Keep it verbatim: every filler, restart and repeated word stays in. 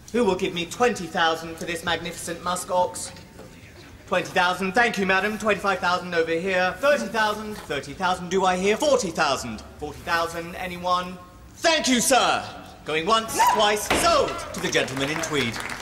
Who will give me twenty thousand for this magnificent musk ox? twenty thousand, thank you, madam. twenty-five thousand over here. thirty thousand, thirty thousand, do I hear? forty thousand. forty thousand, anyone? Thank you, sir! Going once, twice, sold to the gentleman in tweed.